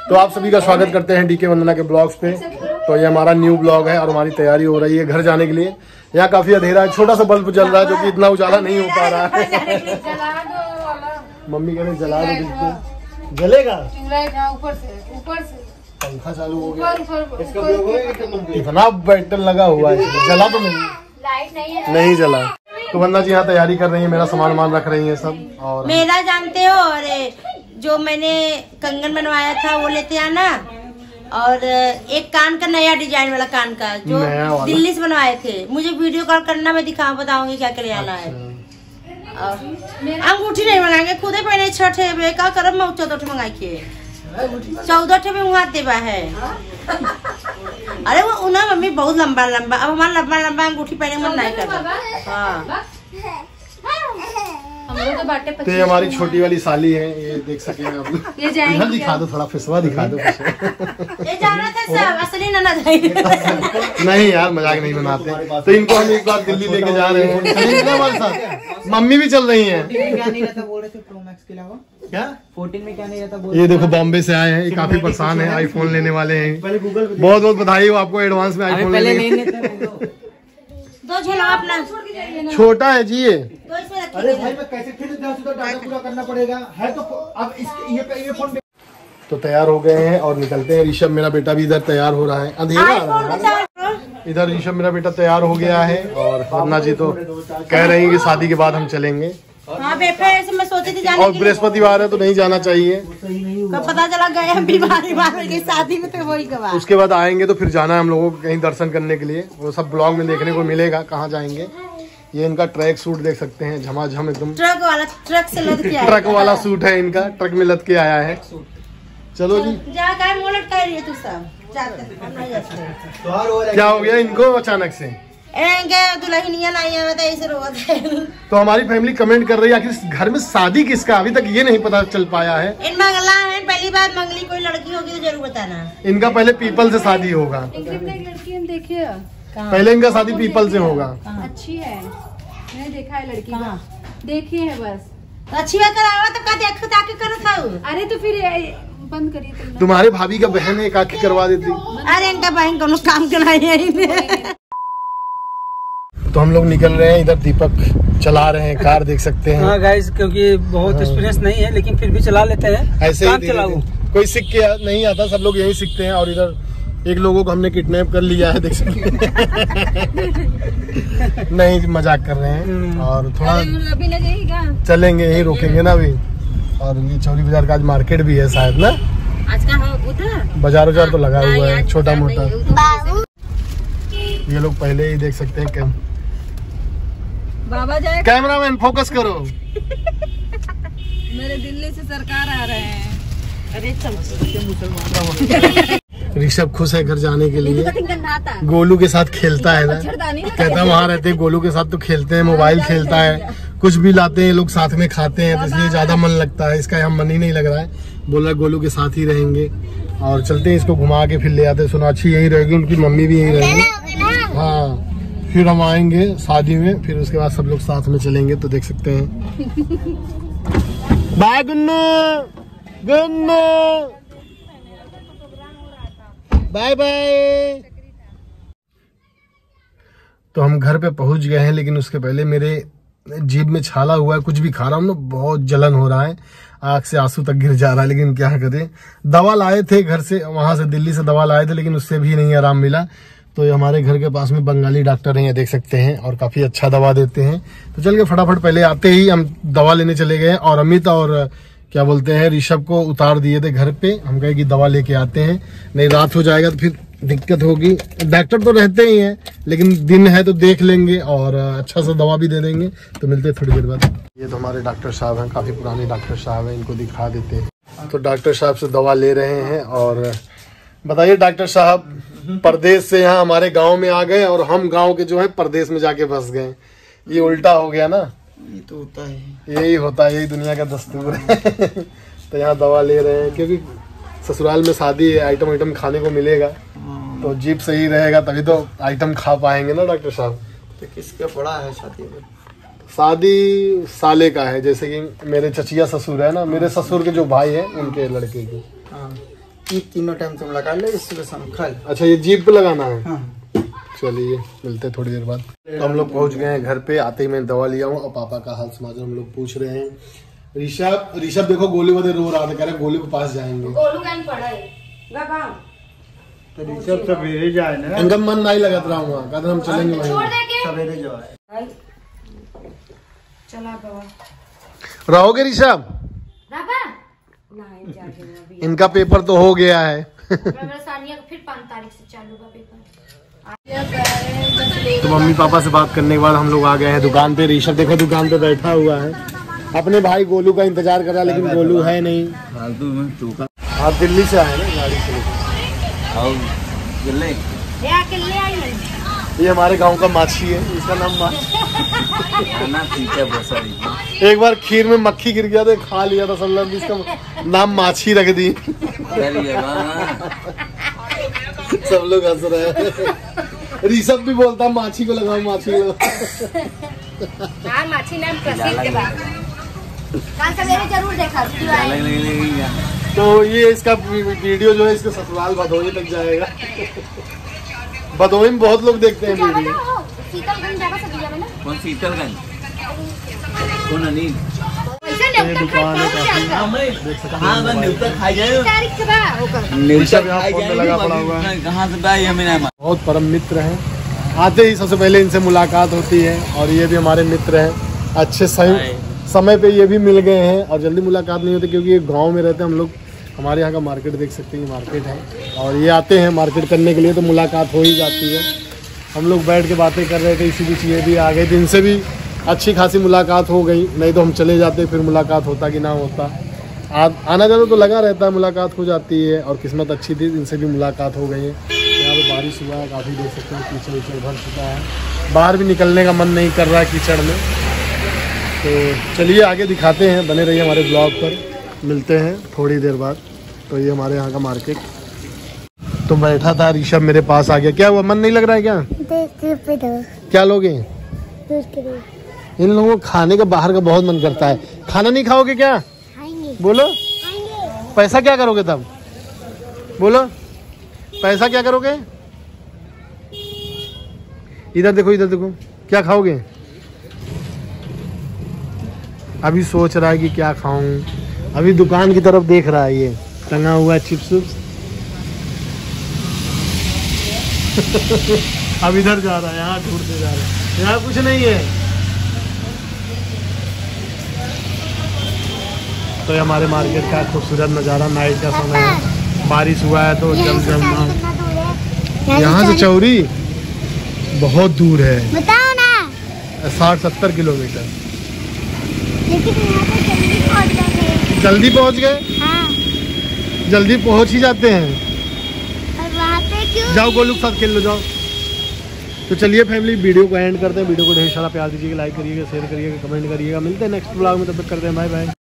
तो आप सभी का स्वागत करते हैं डीके वंदना के ब्लॉग्स पे। तो ये हमारा न्यू ब्लॉग है और हमारी तैयारी हो रही है घर जाने के लिए। यहाँ काफी अंधेरा है, छोटा सा बल्ब जल रहा है जो कि इतना उजाला नहीं हो पा रहा है। मम्मी कह रहे जला दो, जलेगा ऊपर से पंखा चालू हो गया, इतना बैटल लगा हुआ है, जला तो नहीं जला। तो वंदना जी यहाँ तैयारी कर रही है, मेरा सामान मान रख रही है सब। और मेरा जानते हो, और जो मैंने कंगन बनवाया था वो लेते आना, और एक कान का नया डिजाइन वाला कान का जो दिल्ली से बनवाए थे। मुझे वीडियो कॉल करना, मैं बताऊंगी क्या क्या ले आना है। अंगूठी नहीं मंगाएंगे, खुदे पहने 6 ठे का करब मैं 14 ठे मंगाई के 14 ठे में वहाँ देवा है। अरे वो उन्हें मम्मी बहुत लंबा लंबा, अब हमारा लंबा लंबा अंगूठी पहने मन नहीं करता। हाँ तो ये हमारी छोटी वाली साली है, ये देख सके आप लोग। इधर दिखा दो, थोड़ा फिसवा दिखा दो। ये जाना था सब, असली ना नहीं यार, मजाक नहीं बनाते। तो इनको हम एक बार दिल्ली लेके जा रहे हैं हमारे साथ। मम्मी भी चल रही है। क्या 14 में क्या नहीं रहता? ये देखो बॉम्बे से आए हैं, ये काफी परेशान है, आईफोन लेने वाले हैं। बहुत बहुत बधाई हो आपको एडवांस में आईफोन लेने। दो झोला अपना छोटा है जी ये। अरे भाई मैं कैसे फिर डाटा पूरा करना पड़ेगा है तो अब ये फोन। तो तैयार हो गए हैं और निकलते हैं। ऋषभ मेरा बेटा भी इधर तैयार हो रहा है, अंधेरा इधर ऋषभ मेरा बेटा तैयार हो गया है। और वंदना जी तो कह रही है कि शादी के बाद हम चलेंगे। हाँ बेटा, ऐसे मैं सोची थी जाने और बृहस्पतिवार है तो नहीं जाना चाहिए। पता चला गए बीमारी की शादी में, तो वही गवा। उसके बाद आएंगे तो फिर जाना है हम लोगों को कहीं दर्शन करने के लिए। वो सब ब्लॉग में देखने को मिलेगा कहाँ जाएंगे। ये इनका ट्रैक सूट देख सकते हैं, झमाझम एकदम ट्रक से लद के आया। ट्रक वाला सूट है इनका, ट्रक में लद के आया है। चलो जी, क्या हो गया इनको अचानक से? तो हमारी फैमिली कमेंट कर रही है आखिर घर में शादी किसका, अभी तक ये नहीं पता चल पाया है। इन मंगला है, पहली बार मंगली कोई लड़की होगी तो जरूर बताना। इनका पहले पीपल से शादी होगा। देखिए पहले इनका शादी पीपल से होगा। अच्छी है, मैंने देखा है लड़की को, देखी है बस। तो अच्छी बात करावा तो का देखो ताकि करो था। अरे तो फिर बंद करिए। तुम्हारे भाभी का बहन है, काकी करवा देती। अरे इनका बहन को काम कराई है। तो हम लोग निकल रहे हैं, इधर दीपक चला रहे हैं कार, देख सकते हैं। हाँ गाइस, क्योंकि बहुत एक्सपीरियंस नहीं है लेकिन फिर भी चला लेते हैं। ऐसे ही कोई सीख के नहीं आता, सब लोग यही सीखते हैं। और इधर एक लोगों को हमने किडनैप कर लिया है, देख सकते हैं। नहीं मजाक कर रहे हैं। और थोड़ा अभी लगेगा, चलेंगे यही, रोकेंगे ना अभी। और ये चौरी बाजार का आज मार्केट भी है शायद ना, आज का उधर बाजार उजार तो लगा हुआ है छोटा मोटा। ये लोग पहले ही देख सकते हैं। बाबा जाए, कैमरामैन फोकस करो। मेरे दिल्ली से सरकार आ रहे हैं। अरे ऋषभ खुश है घर जाने के लिए। गोलू के साथ खेलता है ना, कहता है वहाँ रहते हैं गोलू के साथ तो खेलते हैं, मोबाइल खेलता है, कुछ भी लाते हैं लोग साथ में खाते हैं, तो इसलिए ज्यादा मन लगता है। इसका यहाँ मन ही नहीं लग रहा है, बोला गोलू के साथ ही रहेंगे। और चलते हैं, इसको घुमा के फिर ले आते हैं। सुनाक्षी यही रहेगी, उनकी मम्मी भी यही रहेगी। हाँ, फिर हम आएंगे शादी में, फिर उसके बाद सब लोग साथ में चलेंगे। तो देख सकते हैं। Bye Gunnu, Gunnu bye bye. तो हम घर पे पहुंच गए हैं, लेकिन उसके पहले मेरे जीभ में छाला हुआ है, कुछ भी खा रहा हूँ ना, बहुत जलन हो रहा है, आंख से आंसू तक गिर जा रहा है। लेकिन क्या करें, दवा लाए थे घर से, वहां से दिल्ली से दवा लाए थे, लेकिन उससे भी नहीं आराम मिला। तो ये हमारे घर के पास में बंगाली डॉक्टर हैं, देख सकते हैं, और काफी अच्छा दवा देते हैं। तो चल के फटाफट पहले आते ही हम दवा लेने चले गए। और अमित और क्या बोलते हैं ऋषभ को उतार दिए थे घर पे। हम कहे कि दवा लेके आते हैं, नहीं रात हो जाएगा तो फिर दिक्कत होगी। डॉक्टर तो रहते ही हैं, लेकिन दिन है तो देख लेंगे और अच्छा सा दवा भी दे देंगे। तो मिलते हैं थोड़ी देर बाद। ये तो हमारे डॉक्टर साहब हैं, काफी पुराने डॉक्टर साहब हैं, इनको दिखा देते हैं। तो डॉक्टर साहब से दवा ले रहे हैं। और बताइए डॉक्टर साहब, परदेश से यहाँ हमारे गांव में आ गए और हम गांव के जो है परदेश में जाके फंस गए। ये उल्टा हो गया ना। ये तो होता है, यही होता है, यही दुनिया का दस्तूर है। तो यहाँ दवा ले रहे हैं, क्योंकि ससुराल में शादी है, आइटम आइटम खाने को मिलेगा, तो जीभ सही रहेगा तभी तो आइटम खा पाएंगे ना डॉक्टर साहब। तो किसका पड़ा है शादी में? शादी साले का है, जैसे कि मेरे चचिया ससुर है ना, मेरे ससुर के जो भाई है उनके लड़के की। तीनों टाइम तुम लगा लो, सुबह शाम कल। अच्छा ये जीप पे लगाना है। हाँ। चलिए मिलते हैं थोड़ी देर बाद। तो हम लोग पहुंच गए हैं घर पे। आते ही मैं दवा लिया हूँ और पापा का हाल समाचार हम लोग पूछ रहे हैं। ऋषभ देखो गोलू वाले रो रहा था, कह रहे गोलू के पास जाएंगे। गोलू कहीं पड़ा है तो ऋषभ सवेरे जाए ना, इनका मन नहीं लगत रहा हुआ, कहते हम चलेंगे वहीं। सवेरे जाए। चला बाबा रहोगे ऋषभ? इनका पेपर तो हो गया है। सानिया फिर 5 तारीख से चालू का पेपर। तो मम्मी पापा से बात करने के बाद हम लोग आ गए हैं दुकान पे। ऋषभ देखो दुकान पे बैठा हुआ है, अपने भाई गोलू का इंतजार कर रहा है, लेकिन गोलू है नहीं। आप दिल्ली से आए ना गाड़ी से? ये हमारे गांव का माछी है, इसका नाम माछी। एक बार खीर में मक्खी गिर गया था, खा लिया था सब लोग, इसका नाम माछी रख दी। सब लोग हंस रहे हैं। ऋषभ भी बोलता माछी को लगाओ, माछी को लगाओ। माछी नाम प्रसिद्ध है, कल सवेरे जरूर देखा। तो ये इसका वीडियो जो है इसके ससुराल भदोही तक जाएगा। भदोही में बहुत लोग देखते हैं वीडियो। कौन शीतलगंज? कौन अनिल? ये दुकान है काफी, देख सकते हैं लगा पड़ा हुआ है। कहाँ से बहुत परम मित्र हैं। आते ही सबसे पहले इनसे मुलाकात होती है और ये भी हमारे मित्र हैं। अच्छे समय पे ये भी मिल गए हैं और जल्दी मुलाकात नहीं होती क्योंकि ये गांव में रहते हैं हम लोग। हमारे यहाँ का मार्केट देख सकते हैं, मार्केट है और ये आते हैं मार्केट करने के लिए, तो मुलाकात हो ही जाती है। हम लोग बैठ के बातें कर रहे थे, इसी बीच ये भी आ गए थे। इनसे भी अच्छी खासी मुलाकात हो गई, नहीं तो हम चले जाते फिर मुलाकात होता कि ना होता। आना जाना तो लगा रहता है, मुलाकात हो जाती है और किस्मत अच्छी थी, इनसे भी मुलाकात हो गई है। यहाँ पे बारिश हुआ है काफ़ी, देख सकते हैं कीचड़ उचड़ भर चुका है, बाहर भी निकलने का मन नहीं कर रहा है कीचड़ में। तो चलिए आगे दिखाते हैं, बने रहिए हमारे ब्लॉग पर, मिलते हैं थोड़ी देर बाद। तो ये हमारे यहाँ का मार्केट। तो बैठा था ऋषभ मेरे पास आ गया। क्या हुआ, मन नहीं लग रहा है क्या? क्या लोगे? इन लोगों को खाने का बाहर का बहुत मन करता है। खाना नहीं खाओगे क्या? बोलो। पैसा क्या करोगे तब? बोलो पैसा क्या करोगे? इधर देखो, इधर देखो, क्या खाओगे? अभी सोच रहा है कि क्या खाऊं। अभी दुकान की तरफ देख रहा है, ये टंगा हुआ है चिप्स। अब इधर जा रहा है, यहाँ ढूंढते जा रहा है, यहाँ कुछ नहीं है। तो ये हमारे मार्केट का खूबसूरत नज़ारा, नाइट का समय है, बारिश हुआ है तो जम यहाँ से चौरी बहुत दूर है, बताओ ना। 60-70 किलोमीटर। लेकिन जल्दी पहुँच गए? हाँ। जल्दी पहुँच ही जाते हैं। और वहाँ पे क्यों? जाओ गोलू के साथ खेल लो, जाओ। तो चलिए फैमिली, वीडियो को एंड करते हैं। वीडियो को ढेर सारा प्यार दीजिएगा, लाइक करिएगा, शेयर करिएगा, कमेंट करिएगा। मिलते हैं नेक्स्ट ब्लॉग में, तब तक करते हैं बाय बाय।